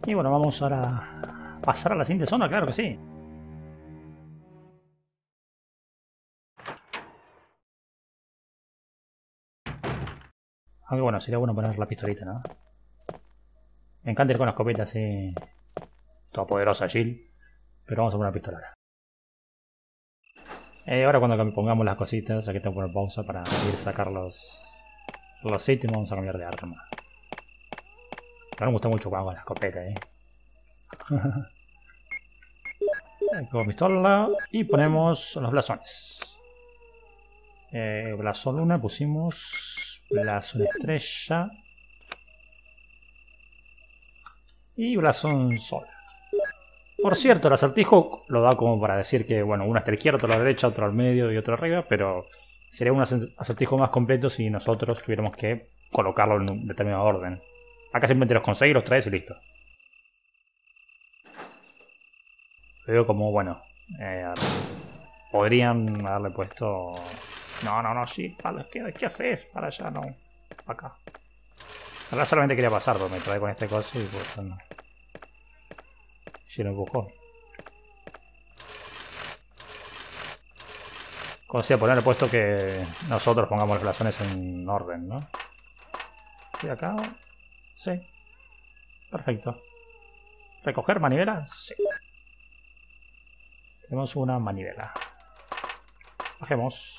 Y bueno, vamos ahora a pasar a la siguiente zona, claro que sí. Aunque bueno, sería bueno poner la pistolita, ¿no? Me encanta ir con la escopeta así, toda poderosa, Jill. Pero vamos a poner la pistola ahora. Ahora cuando pongamos las cositas, aquí tengo que poner pausa para ir a sacar los ítems, vamos a cambiar de arma. No me gusta mucho jugar con la escopeta, Con pistola y ponemos los blasones. Blasón luna pusimos, blasón estrella y blasón sol. Por cierto, el acertijo lo da como para decir que, bueno, uno está a la izquierda, otro a la derecha, otro al medio y otro arriba, pero sería un acertijo más completo si nosotros tuviéramos que colocarlo en un determinado orden. Acá simplemente los conseguís, los traes y listo. Veo como, bueno, podrían haberle puesto... No, sí, para ¿qué haces? Para allá, no. Acá. Ahora solamente quería pasar, pero me trae con este coso y pues no. Lleno de empujón. Como sea, ponerle puesto que nosotros pongamos los blasones en orden, ¿no? ¿Sí acá? Sí. Perfecto. ¿Recoger manivela? Sí. Tenemos una manivela. Bajemos.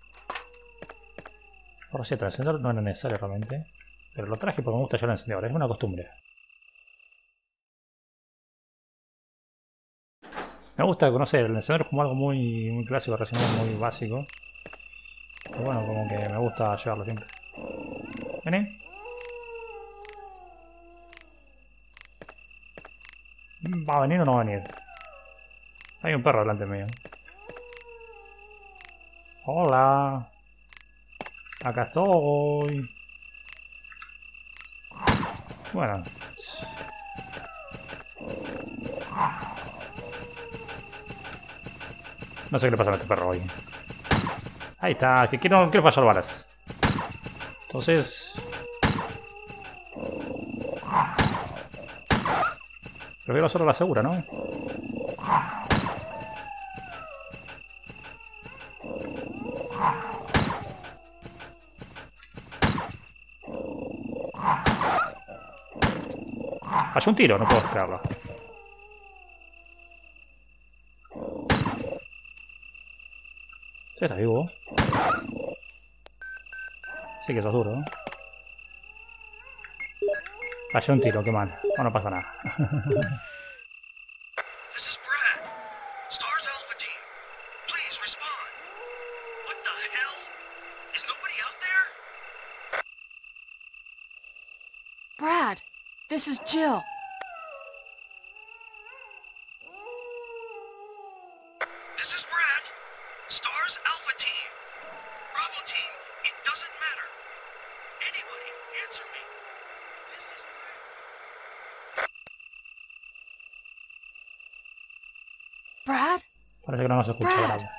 Por cierto, el encendedor no era necesario realmente. Pero lo traje porque me gusta ya el encendedor. Es una costumbre. Me gusta, no sé, el encendedor es como algo muy clásico, recién muy básico. Pero bueno, como que me gusta llevarlo siempre. ¿Vení? ¿Va a venir o no va a venir? Hay un perro delante mío. Hola. Acá estoy. Bueno. No sé qué le pasa a este perro hoy. Ahí está, que quiero fallar balas. Entonces... prefiero hacerlo a la segura, ¿no? Falló un tiro, no puedo esperarlo. ¿Sí estás vivo? Sí que sos duro, ¿no? Falló un tiro, qué mal. No, no pasa nada. This is Brad. Stars Alpha Team. Please respond. What the hell? Is nobody out there? Brad, this is Jill. This is Brad. Stars Alpha Team. Bravo Team. It doesn't matter. Anybody, answer me. This is Brad? Parece que no nos escucha, Brad. bravo.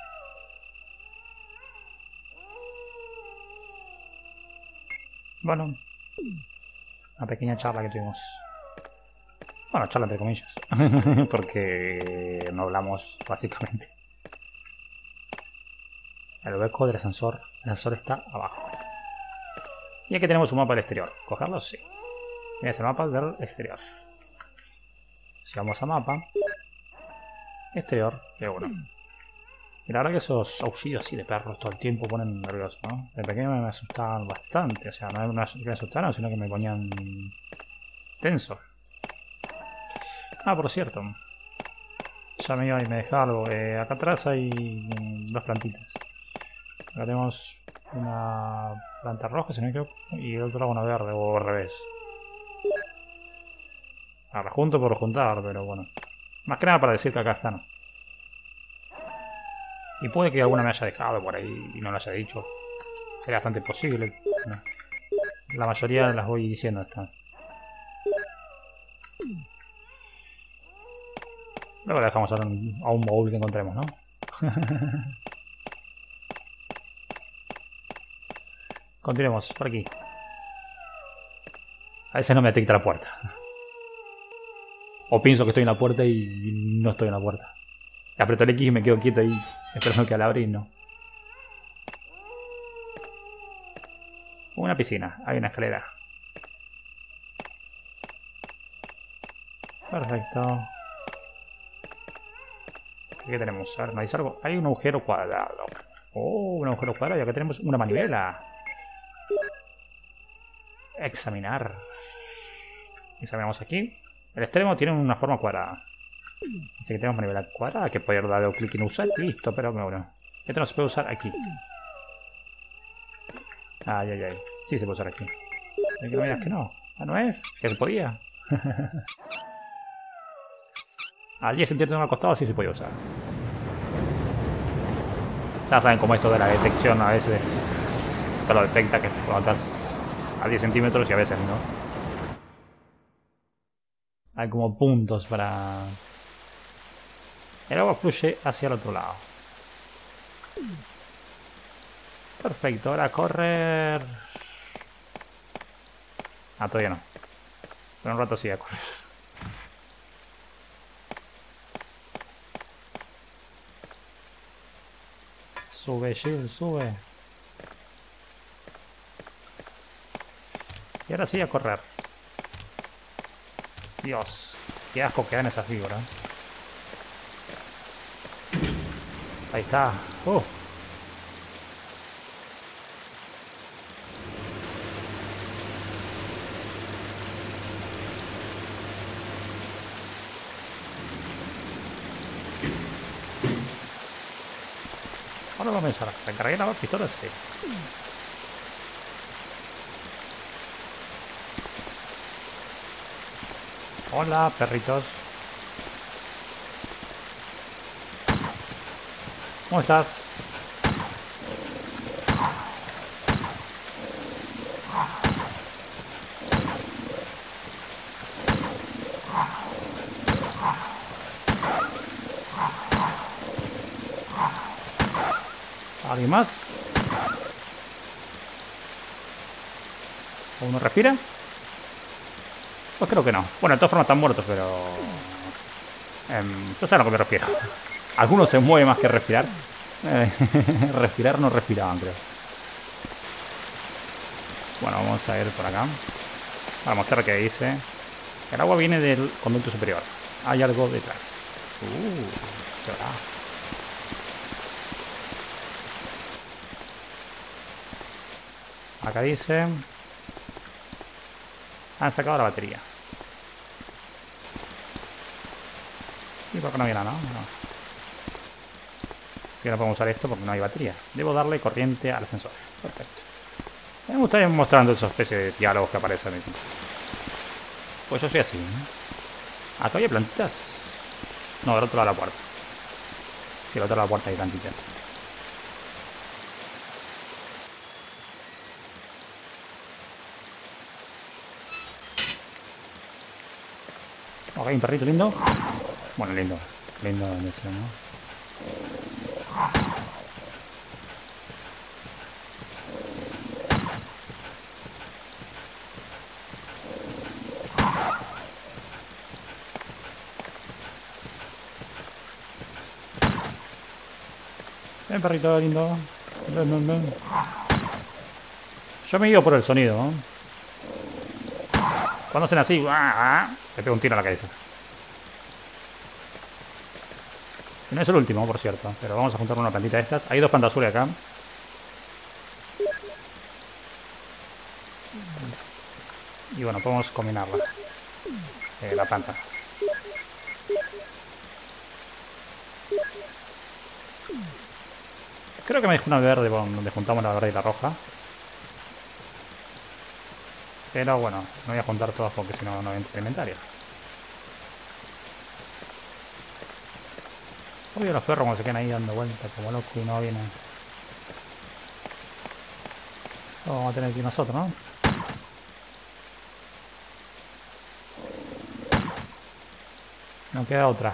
Bueno. Una pequeña charla que tuvimos. Bueno, charla entre comillas. Porque no hablamos, básicamente. El hueco del ascensor. El ascensor está abajo. Y aquí tenemos un mapa del exterior. ¿Cogerlo? Sí. Es el mapa del exterior. Si vamos a mapa. Exterior. Qué bueno. Y la verdad que esos auxilios así de perros todo el tiempo ponen nervioso, ¿no? De pequeño me asustaban bastante. O sea, no es que me asustaran, sino que me ponían tenso. Ah, por cierto. Ya me iba y me dejaba algo. Acá atrás hay dos plantitas. Acá tenemos una planta roja, si no me equivoco, y el otro lado una verde, o al revés. Ahora junto por juntar, pero bueno. Más que nada para decir que acá están. Y puede que alguna me haya dejado por ahí y no lo haya dicho. Es bastante posible. No. La mayoría las voy diciendo están. Luego la dejamos a un baúl que encontremos, ¿no? Continuemos, por aquí. A veces no me detecta la puerta. O pienso que estoy en la puerta y no estoy en la puerta. Aprieto el X y me quedo quieto ahí, esperando que la abra y no. Una piscina, hay una escalera. Perfecto. ¿Qué tenemos? A ver, ¿no dice algo? Hay un agujero cuadrado. Oh, un agujero cuadrado y acá tenemos una manivela. Examinar. Examinamos aquí. El extremo tiene una forma cuadrada. Así que tenemos manivela cuadrada que poder darle clic en usar. Listo, pero bueno. Esto no se puede usar aquí. Ay, ay, ay. Sí se puede usar aquí. Y que no me digas que no. Ah, ¿no es? Que se podía. Al 10 centímetros al costado sí se podía usar. Ya saben cómo esto de la detección a veces te lo detecta que cuando estás a 10 centímetros y a veces no. Hay como puntos para... El agua fluye hacia el otro lado. Perfecto, ahora correr... Ah, todavía no. Pero un rato sí a correr. Sube, Jill, sube. Y ahora sí a correr. Dios, qué asco que dan esas figuras. Ahí está. Ahora vamos a empezar. ¿Recargué la pistola? Sí. Hola, perritos. ¿Cómo estás? ¿Alguien más? ¿Uno respira? Pues creo que no. Bueno, de todas formas están muertos, pero... ¿tú sabes a lo que me refiero? Algunos se mueven más que respirar. Respirar no respiraban, creo. Bueno, vamos a ir por acá. Para mostrar que dice... El agua viene del conducto superior. Hay algo detrás. Qué verdad. Acá dice... Han sacado la batería. ¿Y por qué no había nada? No. Si no podemos usar esto porque no hay batería. Debo darle corriente al ascensor. Perfecto. Me gusta ir mostrando esa especie de diálogos que aparecen. Pues yo soy así. ¿Acá hay plantitas? No, del otro lado de la puerta. Sí, del otro lado de la puerta hay plantitas. Ok, un perrito lindo. Bueno, lindo. Lindo de hecho, ¿no? Ven, perrito lindo. Ven, ven, ven. Yo me guío por el sonido, ¿no? Cuando hacen así, le pego un tiro a la cabeza. Y no es el último, por cierto. Pero vamos a juntar una plantita de estas. Hay dos plantas azules acá. Y bueno, podemos combinarla. La planta. Creo que me dejó una verde donde juntamos la verde y la roja. Pero bueno, no voy a juntar todas porque si no, no entra el inventario. Obvio los perros como se quedan ahí dando vueltas como locos y no vienen. Lo vamos a tener que ir nosotros, ¿no? No queda otra.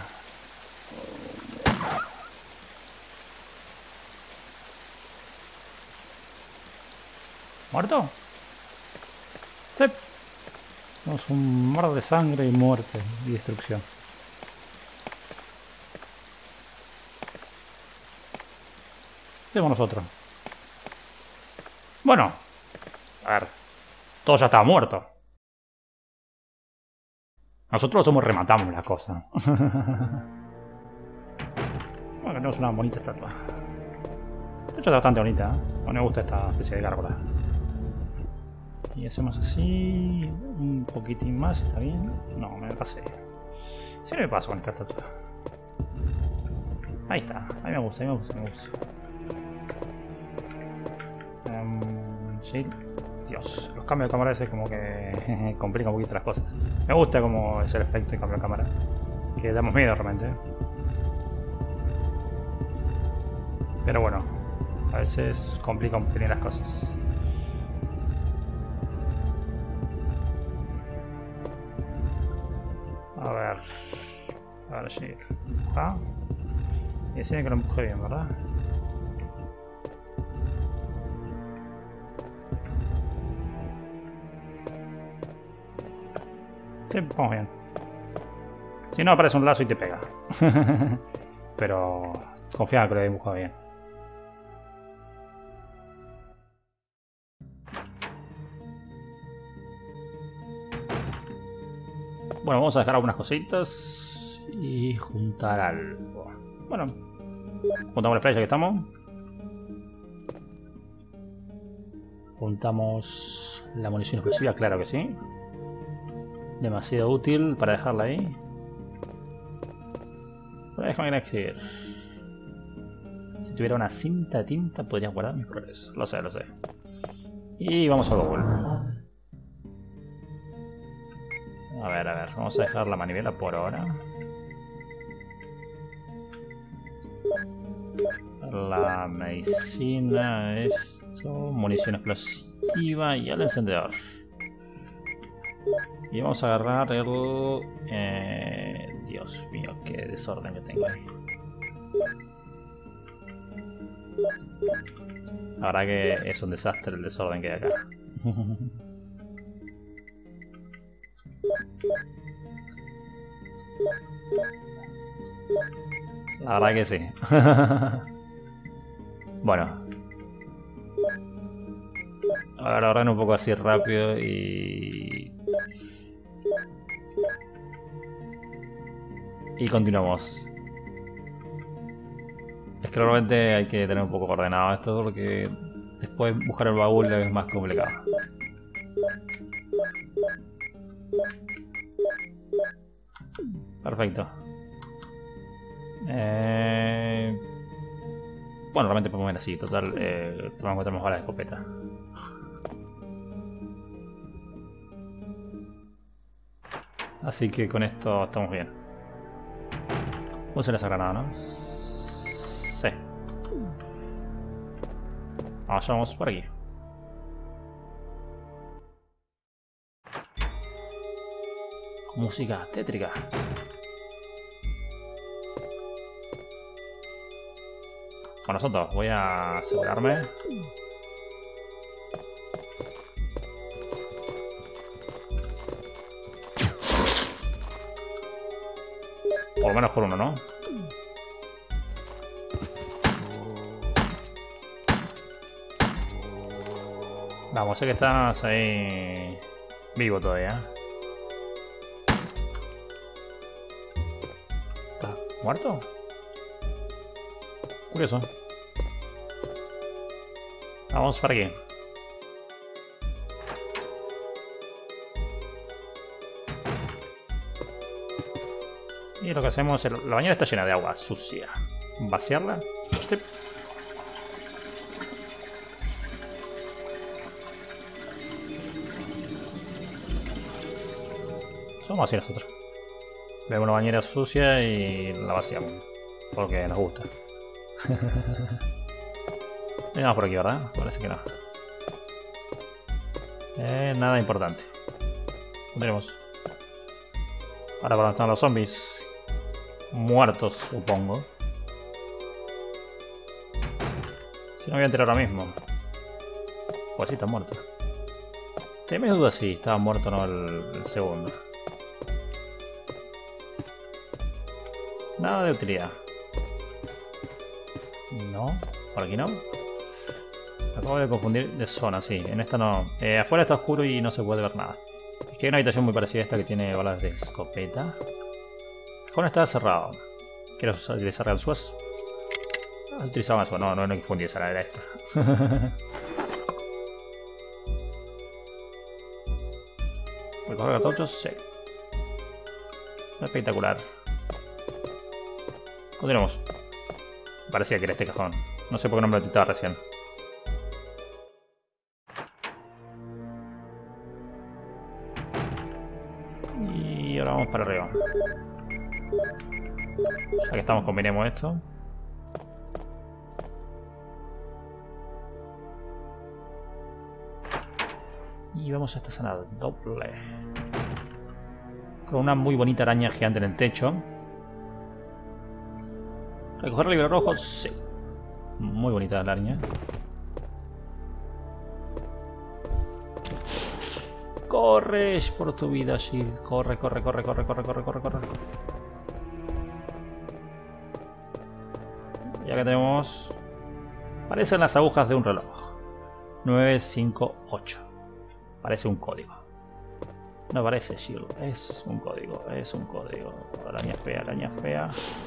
¿Muerto? Sí. Tenemos un mar de sangre y muerte y destrucción. ¿Qué hacemos nosotros? Bueno, a ver, todo ya estaba muerto. Nosotros somos rematamos la cosa. Bueno, tenemos una bonita estatua. De hecho está bastante bonita, ¿eh? A mí me gusta esta especie de gárgola. Y hacemos así, un poquitín más, ¿está bien? No, me pasé. Sí me paso con esta estatua. Ahí está, a mí me gusta, me gusta. Sí. Dios, los cambios de cámara ese como que complican un poquito las cosas. Me gusta como es el efecto de cambio de cámara. Que damos miedo realmente. Pero bueno, a veces complica un pelín las cosas. A ver, sí, empuja. Y decime que lo empuje bien, ¿verdad? Sí, vamos bien. Si no, aparece un lazo y te pega. Pero confía que lo he dibujado bien. Bueno, vamos a dejar algunas cositas y juntar algo. Bueno, juntamos la playa que estamos. Juntamos la munición explosiva, claro que sí. Demasiado útil para dejarla ahí. Pero déjame elegir. Si tuviera una cinta de tinta podría guardar mis progresos. Lo sé. Y vamos a Google. A ver, vamos a dejar la manivela por ahora. La medicina, esto, munición explosiva y el encendedor. Y vamos a agarrar el... Dios mío, qué desorden que tengo ahí. La verdad que es un desastre el desorden que hay acá. La verdad que sí. Bueno. Ahora ordeno un poco así rápido y continuamos. Es que normalmente hay que tener un poco ordenado esto porque después buscar el baúl es más complicado. Perfecto. Bueno, realmente podemos ver así, total, podemos encontrar mejor la escopeta. Así que con esto estamos bien. Usen esa granada, ¿no? Sí. Vamos por aquí. Música tétrica. Con nosotros, voy a asegurarme. Por lo menos por uno, ¿no? Vamos, sé que estás ahí vivo todavía. ¿Está muerto? Curioso. Vamos para aquí. Y lo que hacemos es... La bañera está llena de agua sucia. ¿Vaciarla? Sí. Somos así nosotros. Vemos una bañera sucia y la vaciamos. Porque nos gusta. Vamos por aquí, ¿verdad? Parece que no. Nada importante. Continuemos. Ahora para están los zombies. Muertos, supongo. Si no voy a enterar ahora mismo. Pues sí, están muertos. Tenés dudas si estaba muerto o no el segundo. Nada de utilidad. No, por aquí no. Acabo de confundir de zona, sí. En esta no. Afuera está oscuro y no se puede ver nada. Es que hay una habitación muy parecida a esta que tiene balas de escopeta. El cajón está cerrado. ¿Quieres utilizar ganzúas? Utilizaba ganzúas. No hay que confundir, esa era esta. ¿Recoger cartuchos? Sí. Espectacular. Continuamos. Parecía que era este cajón. No sé por qué no me lo quitaba recién. Y ahora vamos para arriba. Ya que estamos, combinemos esto. Y vamos a esta zona doble. Con una muy bonita araña gigante en el techo. ¿Recoger el libro rojo? Sí. Muy bonita la araña. Corre por tu vida, Shield. Corre. Ya que tenemos... Parecen las agujas de un reloj. 958. Parece un código. No parece, Shield. Es un código. Araña fea.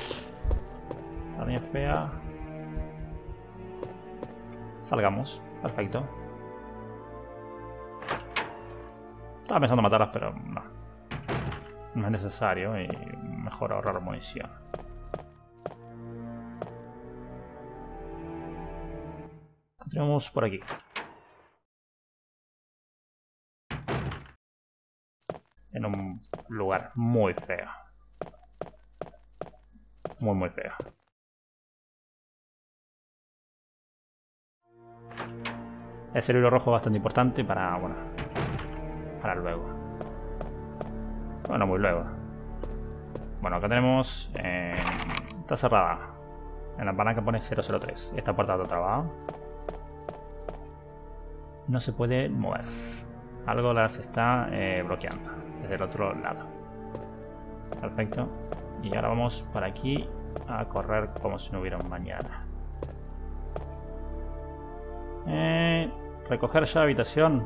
Salgamos. Perfecto. Estaba pensando matarlas, pero no. No es necesario y mejor ahorrar munición. Continuamos por aquí. En un lugar muy feo. Muy feo. Ese libro rojo es bastante importante para, bueno, para luego. Bueno, muy luego. Bueno, acá tenemos... está cerrada. En la palanca pone 003. Esta puerta está trabada. No se puede mover. Algo las está bloqueando. Desde el otro lado. Perfecto. Y ahora vamos para aquí a correr como si no hubiera un mañana. Recoger ya habitación.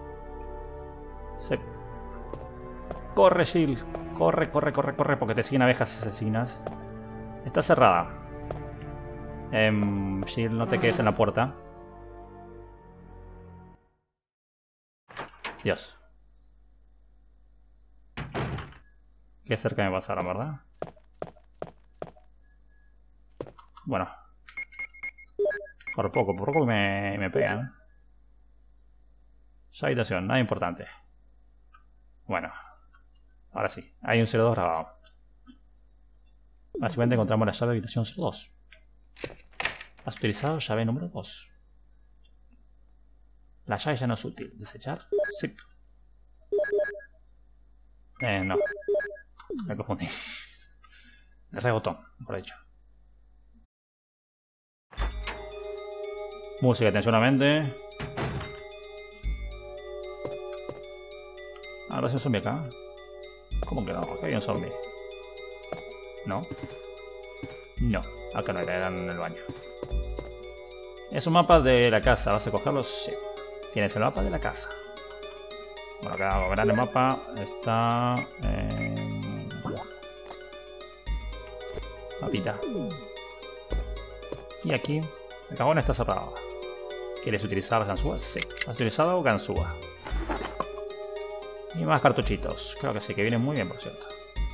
Corre, Jill. Corre, porque te siguen abejas asesinas. Está cerrada. Jill, no te quedes en la puerta. Dios. Qué cerca me pasaron, ¿verdad? Bueno. Por poco me pegan. Ya habitación, nada importante. Bueno. Ahora sí, hay un 02 grabado. Básicamente encontramos la llave de habitación 02. ¿Has utilizado llave número 2? La llave ya no es útil. ¿Desechar? Sí. No. Me confundí. El rebotón, por hecho. Música tensionamente. Ahora hay un zombie acá. ¿Cómo que no? Acá hay un zombie. ¿No? No, acá no era, en el baño. Es un mapa de la casa, ¿vas a cogerlo? Sí. Tienes el mapa de la casa. Bueno, acá como verán el mapa está... mapita. Y aquí, el cajón está cerrado. ¿Quieres utilizar ganzúas? Sí. ¿Has utilizado ganzúa? Y más cartuchitos. Creo que sí, que vienen muy bien, por cierto.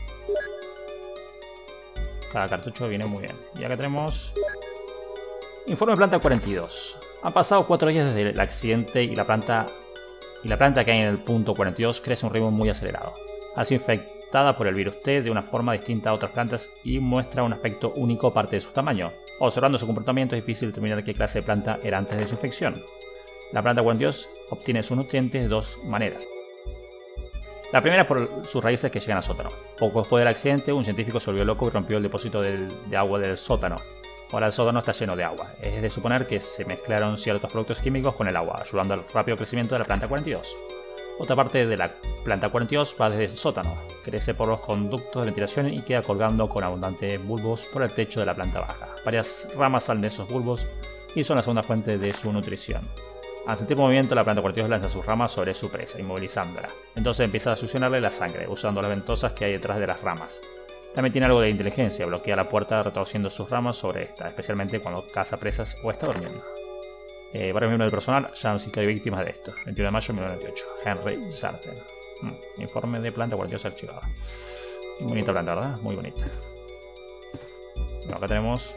Cada cartucho viene muy bien. Y acá tenemos... Informe planta 42. Han pasado 4 días desde el accidente y la planta que hay en el punto 42 crece a un ritmo muy acelerado. Ha sido infectada por el virus T de una forma distinta a otras plantas y muestra un aspecto único aparte de su tamaño. Observando su comportamiento es difícil determinar qué clase de planta era antes de su infección. La planta 42 obtiene sus nutrientes de dos maneras. La primera es por sus raíces que llegan al sótano. Poco después del accidente, un científico se volvió loco y rompió el depósito de agua del sótano. Ahora el sótano está lleno de agua. Es de suponer que se mezclaron ciertos productos químicos con el agua, ayudando al rápido crecimiento de la planta 42. Otra parte de la planta 42 va desde el sótano, crece por los conductos de ventilación y queda colgando con abundantes bulbos por el techo de la planta baja. Varias ramas salen de esos bulbos y son la segunda fuente de su nutrición. Al sentir movimiento, la planta 42 lanza sus ramas sobre su presa, inmovilizándola. Entonces empieza a succionarle la sangre, usando las ventosas que hay detrás de las ramas. También tiene algo de inteligencia, bloquea la puerta retorciendo sus ramas sobre esta, especialmente cuando caza presas o está durmiendo. Varios miembros del personal ya han sido víctimas de esto. 21 de mayo de 1998. Henry Sarter. Informe de planta 42 archivado. Muy bonita planta, ¿verdad? Muy bonita. Bueno, acá tenemos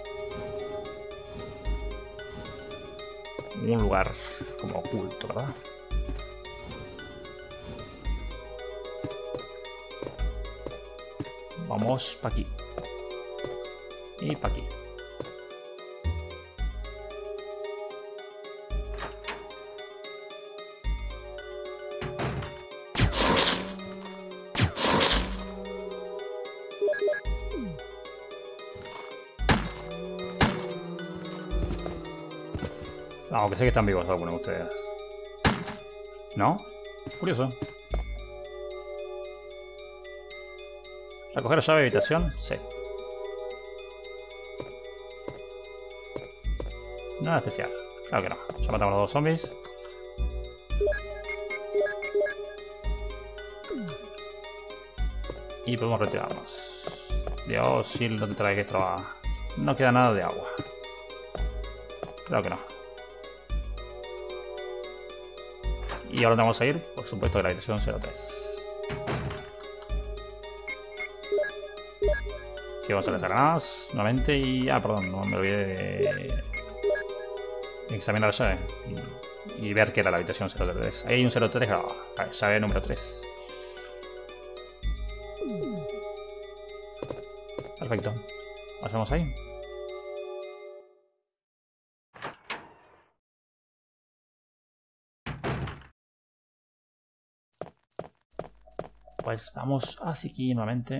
un lugar como oculto, ¿verdad? Vamos para aquí. Y para aquí. Aunque sé que están vivos algunos de ustedes. ¿No? Curioso. ¿Recoger la llave de habitación? Sí. Nada especial. Claro que no. Ya matamos a los dos zombies. Y podemos retirarnos. Dios, Shield, no te traes esto. No queda nada de agua. Claro que no. Y ahora vamos a ir, por supuesto, de la habitación 03. Aquí vamos a lanzar granadas nuevamente y... Ah, perdón, no me olvidé de examinar la llave y ver que era la habitación 03. Ahí hay un 03 grabado. Vale, llave número 3. Perfecto. Pasamos ahí. Pues vamos hacia aquí nuevamente.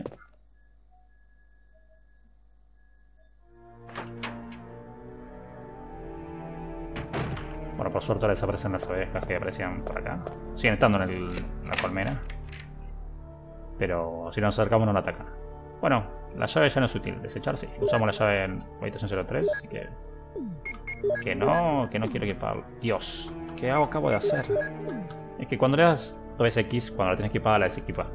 Bueno, por suerte ahora desaparecen las abejas que aparecían por acá. Siguen estando en la colmena. Pero si nos acercamos no la atacan. Bueno, la llave ya no es útil. Desechar, sí. Usamos la llave en habitación 03, así que... Que no quiero equiparlo. Dios, ¿qué acabo de hacer? Es que cuando le das... Dos X, cuando la tienes equipada, la desequipa.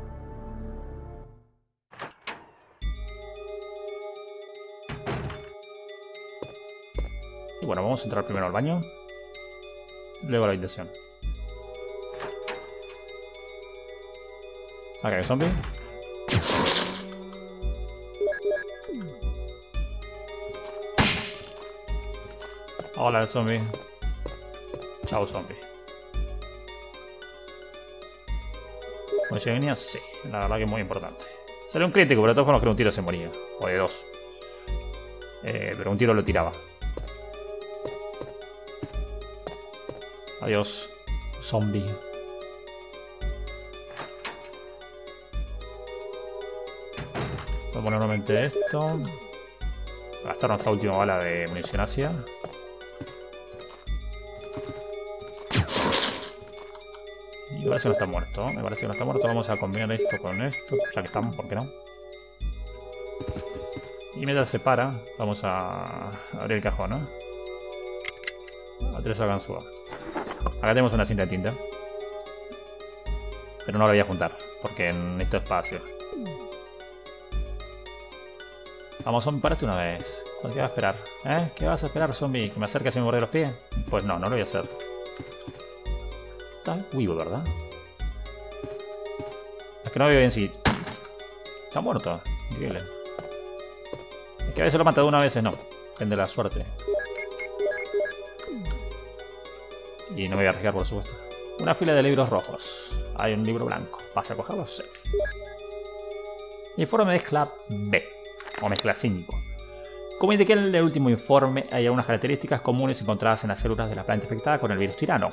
Y bueno, vamos a entrar primero al baño. Luego a la habitación. Acá hay un zombie. Hola, el zombie. Chao, zombie. ¿Munición sí, la verdad que es muy importante. Salió un crítico, pero de todos modos que un tiro se moría. O de dos. Pero un tiro lo tiraba. Adiós, zombie. Voy a poner nuevamente esto. Gastar nuestra última bala de munición ácida. Y parece que no está muerto. Me parece que no está muerto. Vamos a combinar esto con esto. Ya que estamos, ¿por qué no? Y mientras se para, vamos a abrir el cajón, ¿no? A Teresa Ganzúa. Acá tenemos una cinta de tinta. Pero no la voy a juntar, porque necesito espacio. Vamos, zombie, párate una vez. ¿Por qué vas a esperar? ¿Eh? ¿Qué vas a esperar, zombie? ¿Que me acerques y me morde los pies? Pues no, no lo voy a hacer. Está vivo, ¿verdad? Es que no veo bien si... Está muerto. Increíble. Es que a veces lo mata de una, a veces no. Depende de la suerte. Y no me voy a arriesgar, por supuesto. Una fila de libros rojos. Hay un libro blanco. ¿Vas a cogerlo? Sí. Informe mezcla B. O mezcla 5. Como indiqué en el último informe, hay algunas características comunes encontradas en las células de la planta infectada con el virus tirano.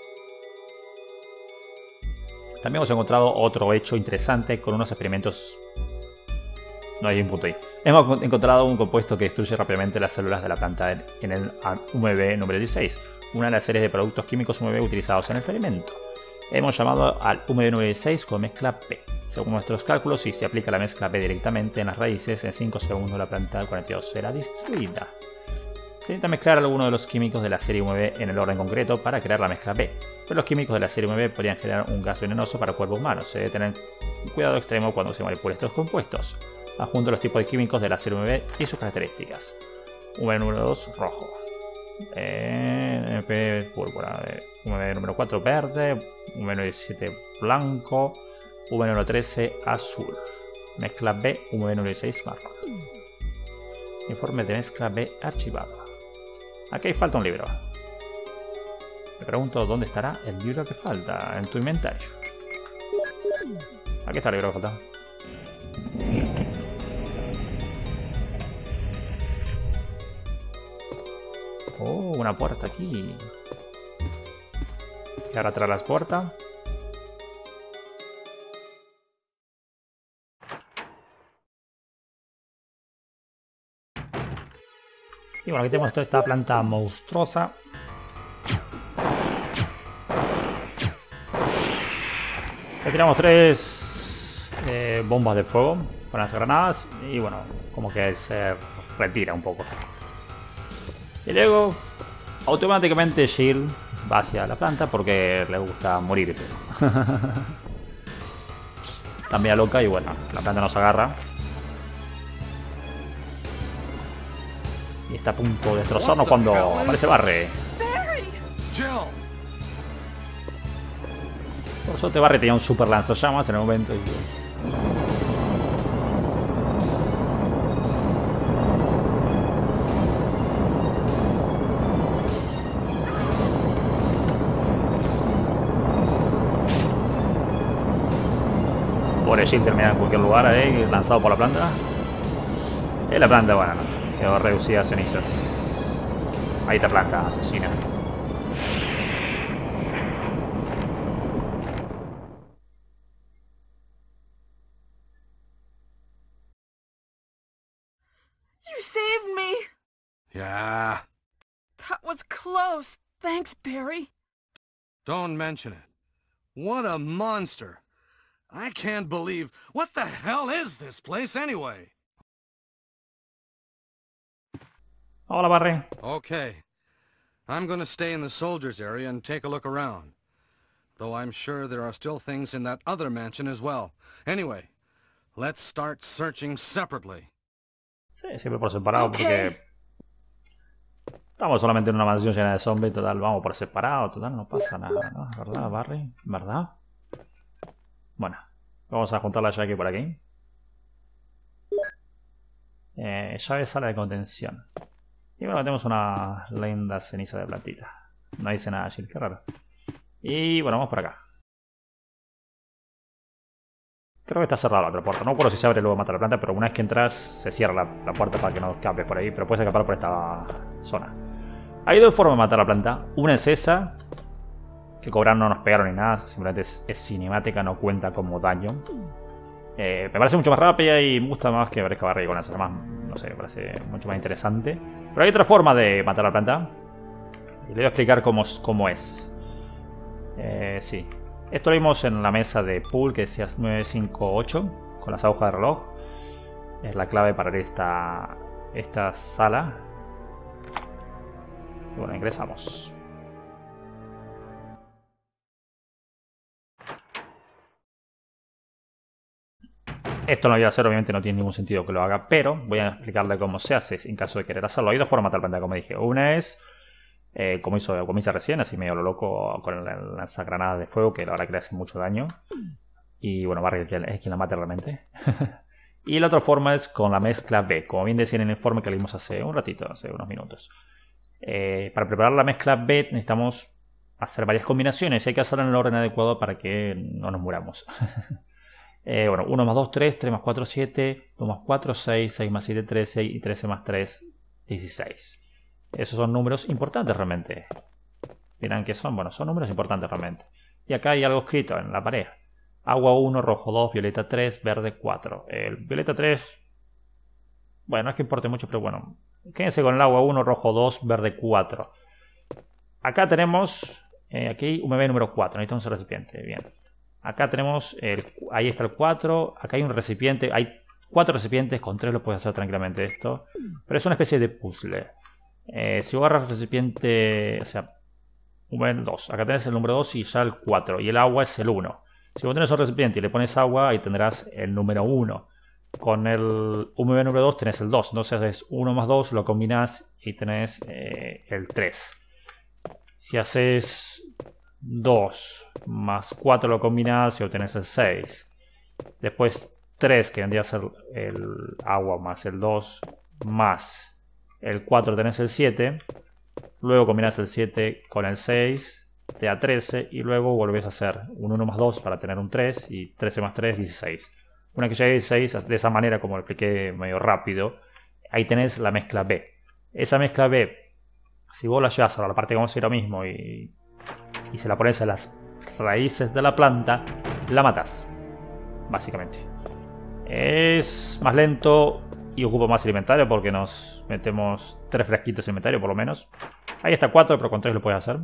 También hemos encontrado otro hecho interesante con unos experimentos... No hay un punto ahí. Hemos encontrado un compuesto que destruye rápidamente las células de la planta en el UMB número 16, una de las series de productos químicos UMB utilizados en el experimento. Hemos llamado al V916 con mezcla P. Según nuestros cálculos, si se aplica la mezcla P directamente en las raíces, en 5 segundos la planta 42 será destruida. Se necesita mezclar alguno de los químicos de la serie 9 en el orden concreto para crear la mezcla P, pero los químicos de la serie 9 podrían generar un gas venenoso para el cuerpo humano. Se debe tener un cuidado extremo cuando se manipulan estos compuestos. Adjunto los tipos de químicos de la serie 9 y sus características. V número 2 rojo, MP púrpura, V número 4 verde, V número 17 blanco, V número 13 azul, mezcla B, V número 16 marrón. Informe de mezcla B archivado. Aquí falta un libro. Me pregunto dónde estará el libro que falta en tu inventario. Aquí está el libro que falta. Oh, una puerta aquí. Y ahora tras las puertas. Y bueno, aquí tenemos toda esta planta monstruosa. Le tiramos 3 bombas de fuego con las granadas y bueno, como que se retira un poco. Y luego, automáticamente Jill va hacia la planta porque le gusta morirse. También loca y bueno, la planta nos agarra. Y está a punto de destrozarnos cuando aparece Barry. Por suerte Barry tenía un super lanzallamas en el momento. Pobre Jill termina en cualquier lugar ahí, lanzado por la planta. Y la planta, bueno, quedó reducida a cenizas. Ahí está planta asesina. You saved me! Yeah, That was close. Thanks, Barry. don't mention it. What a monster. I can't believe... What the hell is this place anyway? Hola, Barry. Okay. I'm gonna stay in the soldiers area and take a look around. Though I'm sure there are still things in that other mansion as well. Anyway, let's start searching separately. Sí, siempre por separado porque estamos solamente en una mansión llena de zombies. Total, vamos por separado. Total, no pasa nada, ¿no? ¿Verdad, Barry? ¿Verdad? Bueno, vamos a juntar la llave por aquí. Llave sala de contención. Y bueno, tenemos una linda ceniza de plantita. No dice nada, Jill, qué raro. Y bueno, vamos por acá. Creo que está cerrada la otra puerta. No recuerdo si se abre y luego mata la planta, pero una vez que entras se cierra la puerta para que no escapes por ahí. Pero puedes escapar por esta zona. Hay dos formas de matar a la planta. Una es esa, que cobrar no nos pegaron ni nada. Simplemente es cinemática, no cuenta como daño. Me parece mucho más rápida y me gusta más que ver Barry con las armas. No sé, me parece mucho más interesante. Pero hay otra forma de matar a la planta. Y le voy a explicar cómo es. Sí. Esto lo vimos en la mesa de pool que decía 958 con las agujas de reloj. Es la clave para abrir esta sala. Y bueno, ingresamos. Esto no lo voy a hacer, obviamente no tiene ningún sentido que lo haga, pero voy a explicarle cómo se hace en caso de querer hacerlo. Hay dos formas de matar planta, como dije. Una es, como hice recién, así medio lo loco, con el lanzagranada de fuego, que la verdad que le hace mucho daño. Y bueno, Barry es quien la mata realmente. Y la otra forma es con la mezcla B, como bien decía en el informe que leímos hace un ratito, hace unos minutos. Para preparar la mezcla B necesitamos hacer varias combinaciones y hay que hacerlo en el orden adecuado para que no nos muramos. Bueno, 1 más 2, 3, 3 más 4, 7, 2 más 4, 6, 6 más 7, 13 y 13 más 3, 16. Esos son números importantes realmente. Dirán que son, bueno, son números importantes realmente. Y acá hay algo escrito en la pared. Agua 1, rojo 2, violeta 3, verde 4. El violeta 3, bueno, no es que importe mucho, pero bueno. Quédense con el agua 1, rojo 2, verde 4. Acá tenemos Aquí hay un bebé número 4. Necesitamos un recipiente. Bien. Acá tenemos... ahí está el 4. Acá hay un recipiente. Hay 4 recipientes. Con 3 lo puedes hacer tranquilamente esto. Pero es una especie de puzzle. Si vos agarras el recipiente... O sea... 2. Acá tenés el número 2 y ya el 4. Y el agua es el 1. Si vos tenés un recipiente y le pones agua, ahí tendrás el número 1. Con el UMB número 2 tenés el 2. Entonces es 1 más 2, lo combinás y tenés el 3. Si haces 2 más 4 lo combinás y obtenés el 6. Después 3, que vendría a ser el agua más el 2 más el 4 tenés el 7. Luego combinás el 7 con el 6. Te da 13 y luego volvés a hacer un 1 más 2 para tener un 3 y 13 más 3, 16. Una que llegue a 16, de esa manera como lo expliqué medio rápido, ahí tenés la mezcla B. Esa mezcla B, si vos la llevas a la parte que vamos a ir ahora mismo y se la pones a las raíces de la planta, la matás, básicamente. Es más lento y ocupa más el inventario porque nos metemos 3 frasquitos en inventario por lo menos. Ahí está 4, pero con 3 lo puedes hacer.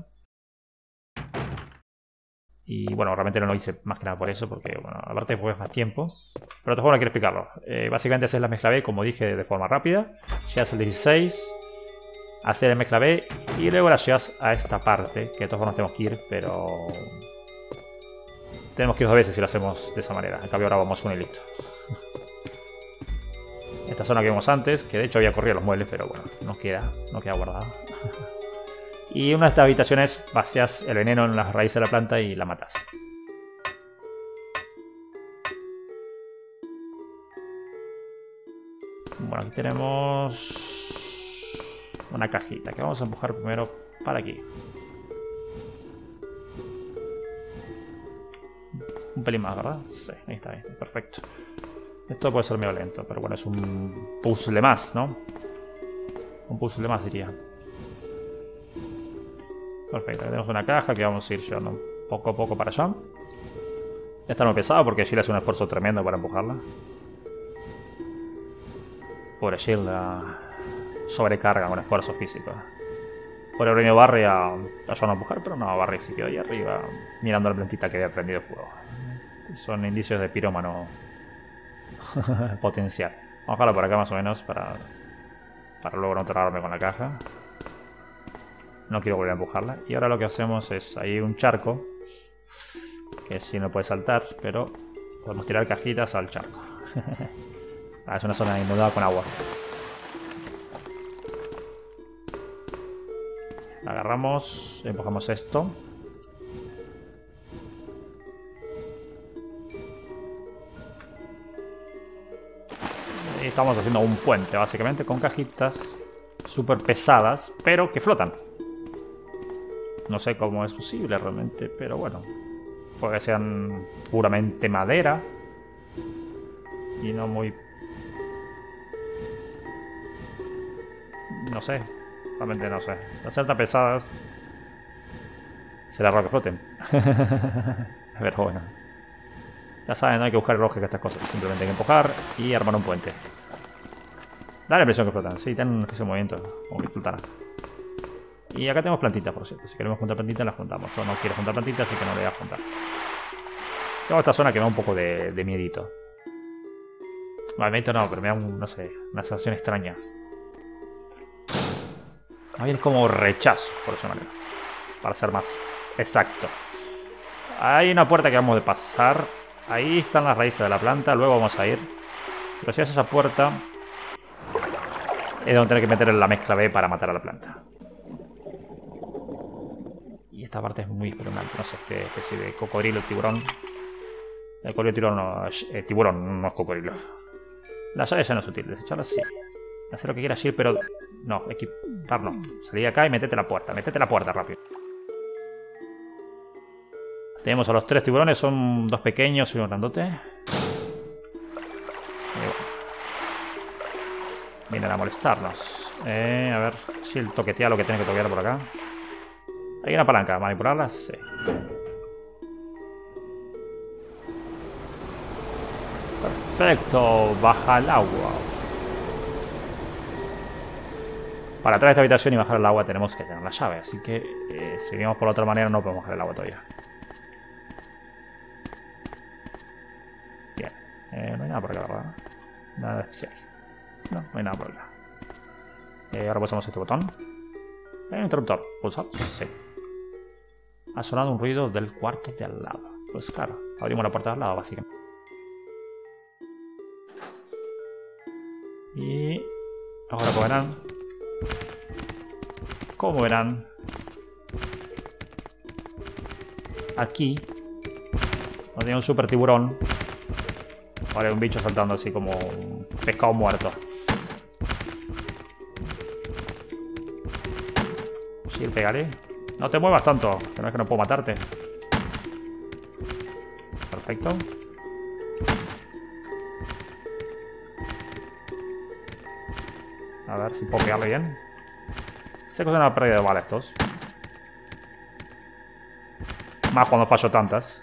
Y bueno, realmente no lo hice más que nada por eso, porque bueno, aparte después más tiempo. Pero de todas formas quiero explicarlo. Básicamente haces la mezcla B, como dije, de forma rápida. Llegas al 16, haces la mezcla B y luego la llevas a esta parte, que de todas formas tenemos que ir, pero... Tenemos que ir 2 veces si lo hacemos de esa manera. En cambio ahora vamos uno y listo. Esta zona que vimos antes, que de hecho había corrido los muebles, pero bueno, no queda guardada. Y en una de estas habitaciones vacías el veneno en las raíces de la planta y la matas. Bueno, aquí tenemos una cajita que vamos a empujar primero para aquí. Un pelín más, ¿verdad? Sí, ahí está, perfecto. Esto puede ser medio lento, pero bueno, es un puzzle más, ¿no? Un puzzle más, diría. Perfecto, tenemos una caja que vamos a ir llevando poco a poco para allá. Ya está muy pesado porque Jill hace un esfuerzo tremendo para empujarla. Pobre Jill, la sobrecarga con esfuerzo físico. Por el premio Barry a ayudar a empujar, pero no, Barry se quedó ahí arriba mirando la plantita que había prendido fuego. Son indicios de pirómano potencial. Vamos a dejarlo por acá más o menos para luego no trabarme con la caja. No quiero volver a empujarla. Y ahora lo que hacemos es, ahí un charco, que sí no puede saltar, pero podemos tirar cajitas al charco. Es una zona inundada con agua. La agarramos, empujamos esto. Y estamos haciendo un puente, básicamente, con cajitas súper pesadas, pero que flotan. No sé cómo es posible realmente, pero bueno. Puede que sean puramente madera. Y no muy... No sé. Realmente no sé. Al ser tan pesadas... será raro que floten. Pero bueno. Ya saben, no hay que buscar el lógica a estas cosas. Simplemente hay que empujar y armar un puente. Da la impresión que flotan. Sí, tienen ese movimiento. Como que flotaran. Y acá tenemos plantitas, por cierto. Si queremos juntar plantitas, las juntamos. Yo no quiero juntar plantitas, así que no le voy a juntar. Tengo esta zona que me da un poco de miedito. Movimiento no, pero me da no sé, una sensación extraña. Más bien es como rechazo, por esa manera. Para ser más exacto. Hay una puerta que vamos de pasar. Ahí están las raíces de la planta. Luego vamos a ir. Pero si haces esa puerta, es donde tener que meter la mezcla B para matar a la planta. Y esta parte es muy espeluznante. No sé, especie de cocodrilo, tiburón. El cocodrilo tiburón no, tiburón no es cocodrilo. La llave ya no es útil. Desecharla sí. Hacer lo que quieras ir, pero no, equipar no. Salí acá y metete la puerta. Metete la puerta rápido. Tenemos a los 3 tiburones. Son 2 pequeños y uno grandote. Vienen a molestarnos. A ver si el toquetea lo que tiene que toquear por acá. Hay una palanca, manipularla, sí. Perfecto, baja el agua. Para entrar a esta habitación y bajar el agua tenemos que tener la llave. Así que si venimos por otra manera no podemos bajar el agua todavía. Bien. No hay nada por acá, ¿verdad? Nada especial. No, no hay nada por acá. Ahora pulsamos este botón. Hay un interruptor. ¿Pulsar? Sí. Ha sonado un ruido del cuarto de al lado. Pues claro, abrimos la puerta de al lado, básicamente. Y ahora como verán, aquí donde hay un super tiburón, ahora hay un bicho saltando así como un pescado muerto. Sí, pegaré. No te muevas tanto, que no es que no puedo matarte. Perfecto. A ver si puedo pegarle bien. Sé que es una pérdida de balas estos. Más cuando fallo tantas.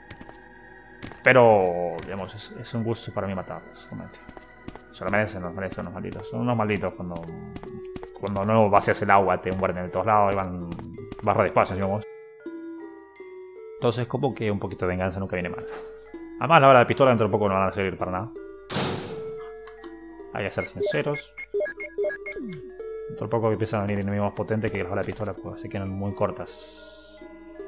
Pero, digamos, es un gusto para mí matarlos. Realmente. Se lo merecen los malditos. Son unos malditos cuando no vacías el agua, te muerden de todos lados y van barra de espacio, digamos. Entonces, como que un poquito de venganza nunca viene mal. Además, la bala de pistola dentro de poco no van a servir para nada. Hay que ser sinceros. Dentro de poco empiezan a venir enemigos más potentes que las balas de pistola, pues se quedan muy cortas.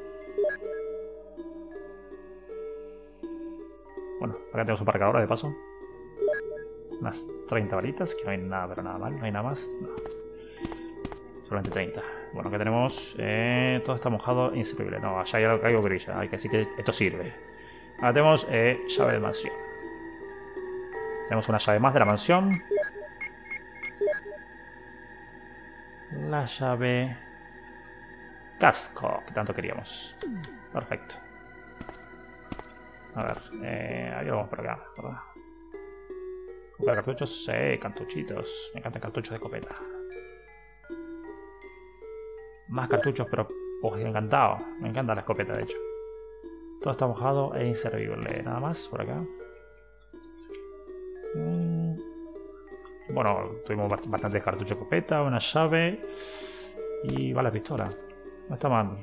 Bueno, acá tenemos un parcador de paso. Unas 30 balitas, que no hay nada, pero nada mal. No hay nada más. No. Solamente 30. Bueno, acá tenemos... todo está mojado, inservible. No, allá hay algo que brilla. Así que esto sirve. Ahora tenemos llave de mansión. Tenemos una llave más de la mansión. La llave... casco, que tanto queríamos. Perfecto. A ver, ahí vamos por acá, ¿verdad? ¿Comprar cartuchos? Sí, cartuchitos. Me encantan cartuchos de escopeta. Más cartuchos, pero pues encantado. Me encanta la escopeta, de hecho. Todo está mojado e inservible. Nada más por acá. Bueno, tuvimos bastantes cartuchos de escopeta, una llave y bala de pistola. No está mal.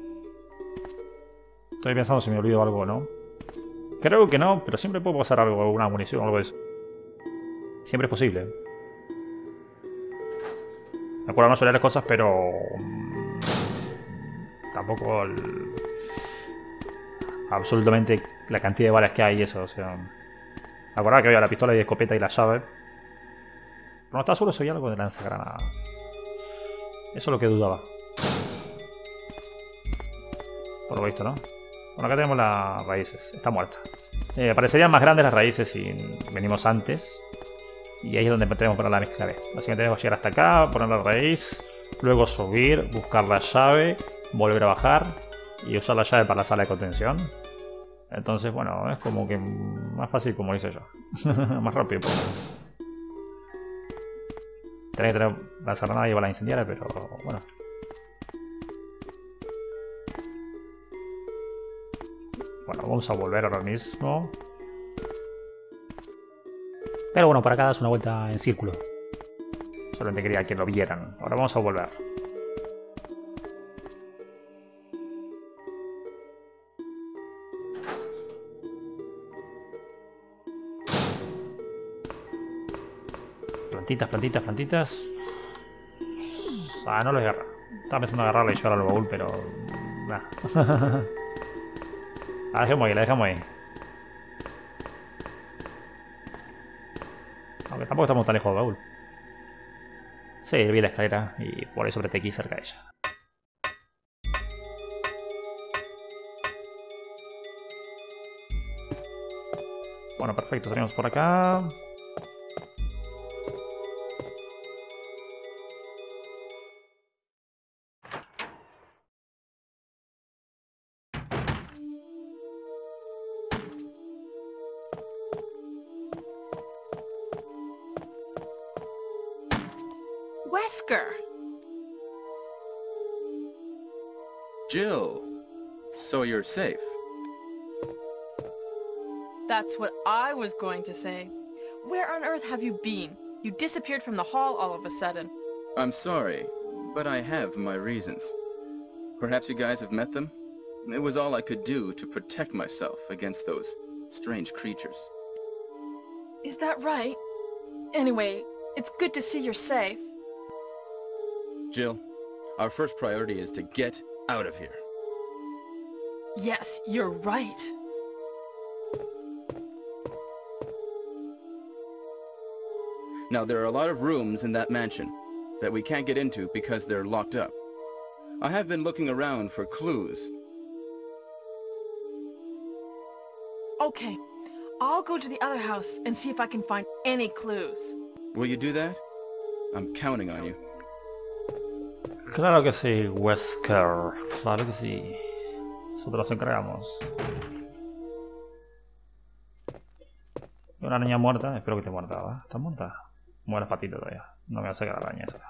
Estoy pensando si me olvido algo o no. Creo que no, pero siempre puedo pasar algo, alguna munición o algo de eso. Siempre es posible. Me acuerdo más sobre las cosas, pero... tampoco absolutamente la cantidad de balas que hay y eso, o sea... Me acordaba que había la pistola y la escopeta y la llave. Pero no estaba seguro si había algo de lanzagranada. Eso es lo que dudaba. Por lo visto, ¿no? Bueno, acá tenemos las raíces. Está muerta. Parecerían más grandes las raíces si venimos antes. Y ahí es donde tenemos que poner la mezcla B. Básicamente tenemos que llegar hasta acá, poner la raíz, luego subir, buscar la llave, volver a bajar y usar la llave para la sala de contención. Entonces, bueno, es como que más fácil como hice yo. Más rápido. Tenés que tener lanzagranada y bala incendiaria, pero bueno. Bueno, vamos a volver ahora mismo. Pero bueno, para acá das una vuelta en círculo. Solamente quería que lo vieran. Ahora vamos a volver. Plantitas, plantitas, plantitas. Ah, no lo agarra. Estaba pensando en agarrarla y llevarla al baúl, pero... nah. La dejamos ahí, la dejamos ahí. Aunque tampoco estamos tan lejos del baúl. Sí, vi la escalera y por eso apreté aquí cerca de ella. Bueno, perfecto, tenemos por acá. Wesker! Jill, so you're safe. That's what I was going to say. Where on earth have you been? You disappeared from the hall all of a sudden. I'm sorry, but I have my reasons. Perhaps you guys have met them? It was all I could do to protect myself against those strange creatures. Is that right? Anyway, it's good to see you're safe. Jill, our first priority is to get out of here. Yes, you're right. Now, there are a lot of rooms in that mansion that we can't get into because they're locked up. I have been looking around for clues. Okay, I'll go to the other house and see if I can find any clues. Will you do that? I'm counting on you. Claro que sí, Wesker. Claro que sí. Nosotros nos encargamos. Una niña muerta. Espero que esté muerta, ¿verdad? ¿Está muerta? Muere patito todavía. No me va a sacar la araña esa.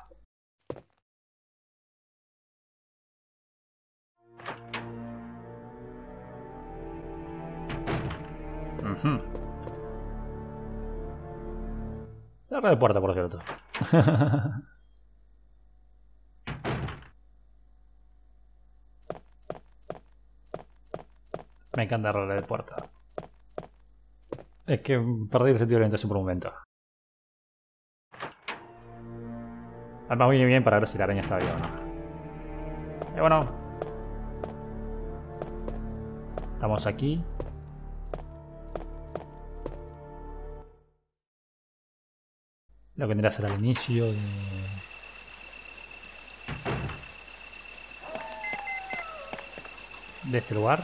Cerra de puerta, por cierto. Me encanta el relé de puerta. Es que perdí el sentido de orientación por un momento. Además muy bien para ver si la araña está viva o no. Y bueno. Estamos aquí. Lo que tendría que ser al inicio de este lugar.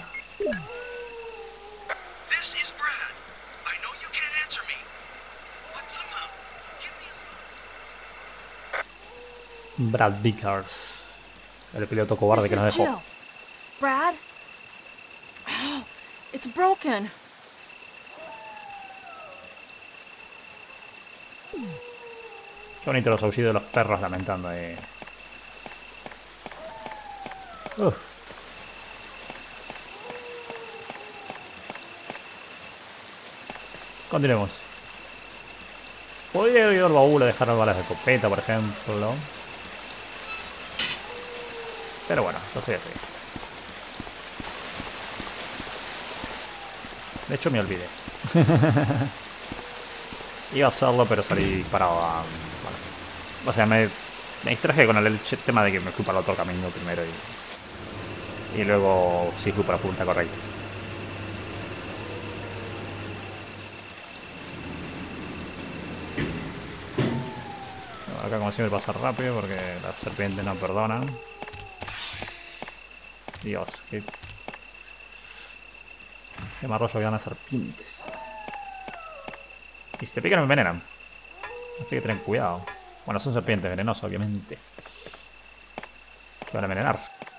This is Brad. I know you can't answer me, but somehow, give me a sign. Brad Vickers. El piloto cobarde que This nos is dejó. Jill. Brad? Oh, it's broken. Qué bonito los aullidos de los perros lamentando ahí. Continuemos. Podría ir al baúl a dejar balas de escopeta, por ejemplo. Pero bueno, yo soy así. De hecho me olvidé. Iba a hacerlo, pero salí disparado a... Bueno, o sea, me distraje con el tema de que me fui para el otro camino primero y luego sí fui por la punta correcta. Acá como siempre pasa rápido porque las serpientes no perdonan. Dios, qué mal rollo que dan las serpientes. Y si te pican me envenenan. Así que ten cuidado. Bueno, son serpientes venenosas, obviamente. Que van a envenenar.